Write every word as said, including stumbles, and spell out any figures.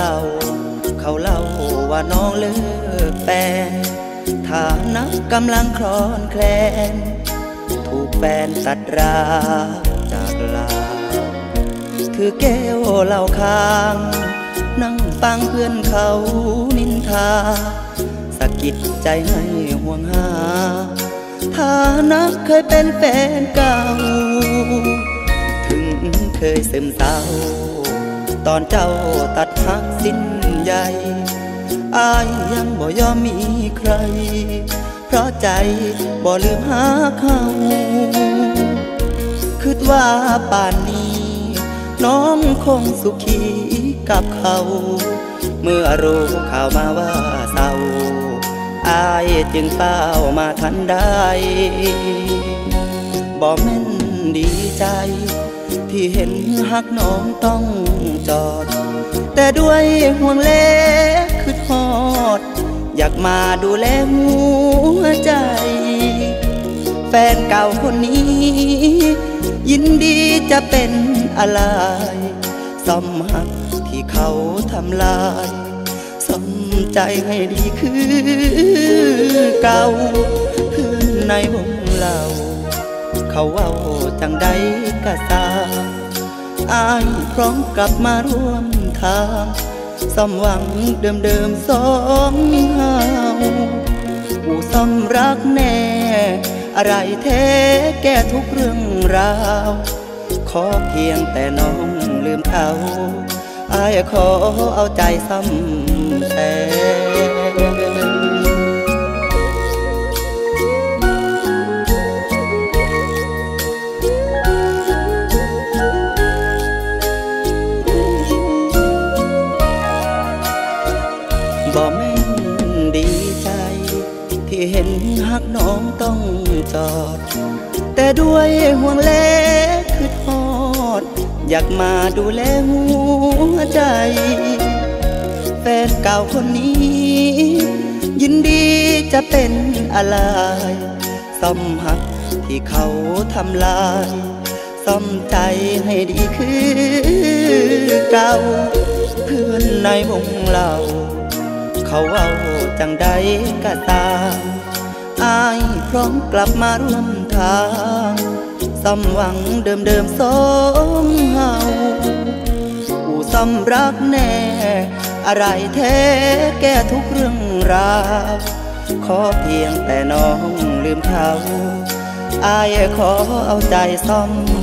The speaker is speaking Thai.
ล่าเขาเล่าว่าน้องเลิกแฟนฐานะกำลังคลอนแคลนถูกแฟนตัดราจากลาถือแก้วเหล้าค้างนั่งฟังเพื่อนเขานินทาสะกิดใจให้ห่วงหาฐานะเคยเป็นแฟนเก่าถึงเคยซึมเศร้าตอนเจ้าตัดหักสิ้นใยอายยังบ่ยอมมีใครเพราะใจบ่ลืมหาเขาคิดว่าป่านนี้น้องคงสุขีกับเขาเมื่อรู้ข่าวมาว่าเศร้าอายจึงเฝ้ามาทันได้บ่แม่นดีใจที่เห็นหักน้องต้องจอดแต่ด้วยห่วงเล็กคือทอดอยากมาดูแลหัวใจแฟนเก่าคนนี้ยินดีจะเป็นอะไรซ่อมหักที่เขาทำลายซ่อมใจให้ดีคือเก่าเพื่อนในวงเล่าเขาเว้าจังใดกะตาอายพร้อมกลับมาร่วมทางซ่อมหวังเดิมๆสองเฮาผู้ซ่อมรักแน่อะไรแท้แก้ทุกเรื่องราวขอเพียงแต่น้องลืมเขาอายขอเอาใจซ้ำแทนบ่แม่นดีใจที่เห็นหักน้องต้องจอดแต่ด้วยห่วงเล็กคือทอดอยากมาดูแลหัวใจแฟนเก่าคนนี้ยินดีจะเป็นอะไรซ่อมหักที่เขาทำลายซ่อมใจให้ดีคือเก่าเพื่อนในวงเล่าเขาเอาจังใดกะตามอายพร้อมกลับมาร่วมทางซ่อมหวังเดิมๆสองเฮาผู้ซ่อมรักแน่อะไรแท้แก้ทุกเรื่องราวขอเพียงแต่น้องลืมเขาอายขอเอาใจซ่อม